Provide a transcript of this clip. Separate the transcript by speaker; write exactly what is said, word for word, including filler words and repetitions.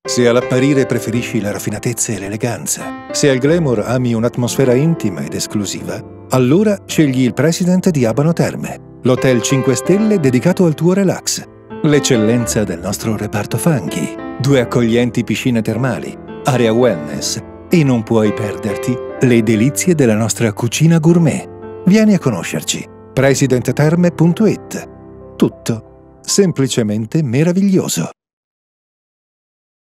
Speaker 1: Se all'apparire preferisci la raffinatezza e l'eleganza, se al glamour ami un'atmosfera intima ed esclusiva, allora scegli il President di Abano Terme, l'hotel cinque stelle dedicato al tuo relax, l'eccellenza del nostro reparto funghi, due accoglienti piscine termali, area wellness e non puoi perderti le delizie della nostra cucina gourmet. Vieni a conoscerci. president terme punto it. Tutto semplicemente meraviglioso.